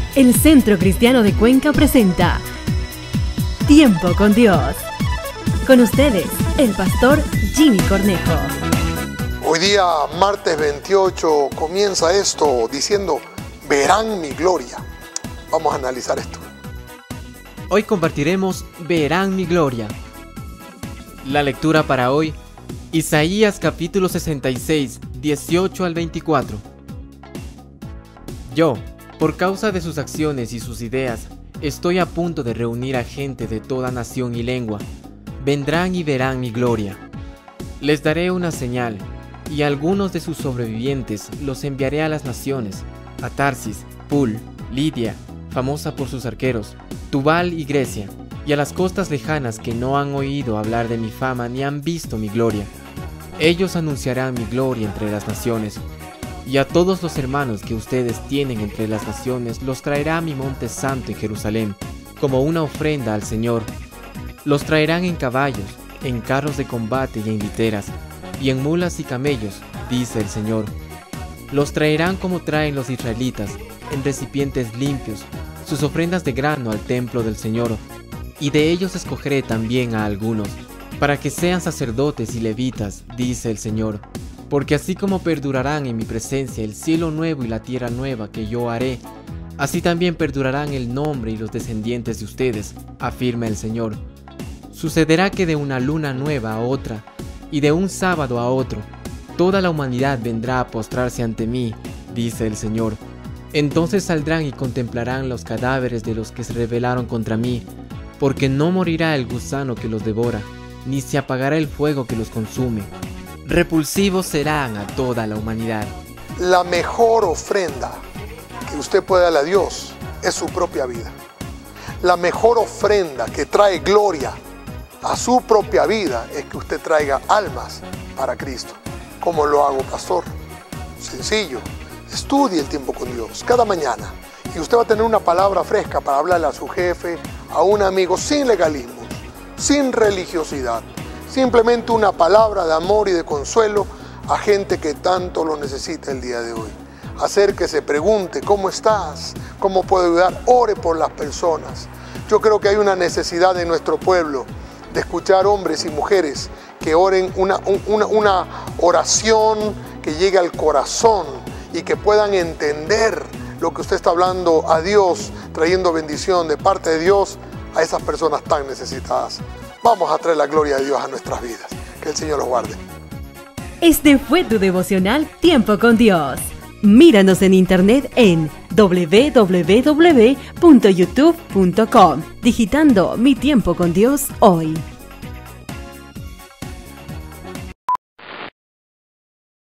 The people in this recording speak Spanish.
El Centro Cristiano de Cuenca presenta Tiempo con Dios. Con ustedes, el pastor Jimmy Cornejo. Hoy día, martes 28, comienza esto diciendo, verán mi gloria. Vamos a analizar esto. Hoy compartiremos Verán mi gloria. La lectura para hoy, Isaías capítulo 66, 18 al 24. Yo, por causa de sus acciones y sus ideas, estoy a punto de reunir a gente de toda nación y lengua. Vendrán y verán mi gloria. Les daré una señal, y algunos de sus sobrevivientes los enviaré a las naciones, a Tarsis, Pul, Lidia, famosa por sus arqueros, Tubal y Grecia, y a las costas lejanas que no han oído hablar de mi fama ni han visto mi gloria. Ellos anunciarán mi gloria entre las naciones, y a todos los hermanos que ustedes tienen entre las naciones los traerá a mi monte santo en Jerusalén, como una ofrenda al Señor. Los traerán en caballos, en carros de combate y en literas, y en mulas y camellos, dice el Señor. Los traerán como traen los israelitas, en recipientes limpios, sus ofrendas de grano al templo del Señor, y de ellos escogeré también a algunos, para que sean sacerdotes y levitas, dice el Señor. Porque así como perdurarán en mi presencia el cielo nuevo y la tierra nueva que yo haré, así también perdurarán el nombre y los descendientes de ustedes, afirma el Señor. Sucederá que de una luna nueva a otra, y de un sábado a otro, toda la humanidad vendrá a postrarse ante mí, dice el Señor. Entonces saldrán y contemplarán los cadáveres de los que se rebelaron contra mí, porque no morirá el gusano que los devora, ni se apagará el fuego que los consume. Repulsivos serán a toda la humanidad. La mejor ofrenda que usted puede darle a Dios es su propia vida. La mejor ofrenda que trae gloria a su propia vida es que usted traiga almas para Cristo. ¿Cómo lo hago, pastor? Sencillo. Estudie el tiempo con Dios cada mañana y usted va a tener una palabra fresca para hablarle a su jefe, a un amigo, sin legalismo, sin religiosidad. Simplemente una palabra de amor y de consuelo a gente que tanto lo necesita el día de hoy. Hacer que se pregunte, ¿cómo estás? ¿Cómo puedo ayudar? Ore por las personas. Yo creo que hay una necesidad en nuestro pueblo de escuchar hombres y mujeres que oren una oración que llegue al corazón y que puedan entender lo que usted está hablando a Dios, trayendo bendición de parte de Dios a esas personas tan necesitadas. Vamos a traer la gloria de Dios a nuestras vidas. Que el Señor los guarde. Este fue tu devocional Tiempo con Dios. Míranos en internet en www.youtube.com, digitando Mi Tiempo con Dios hoy.